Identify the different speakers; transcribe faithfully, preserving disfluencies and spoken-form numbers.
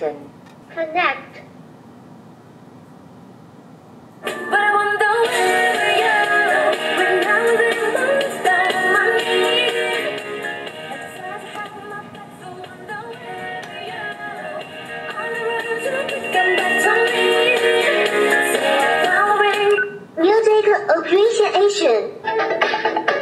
Speaker 1: Connection. Connect.
Speaker 2: But I wonder where you are when I was in most of my need. It's hard to have my thoughts, so wonder where you are. All the words you could come back to me. So I'm following
Speaker 1: Music appreciation.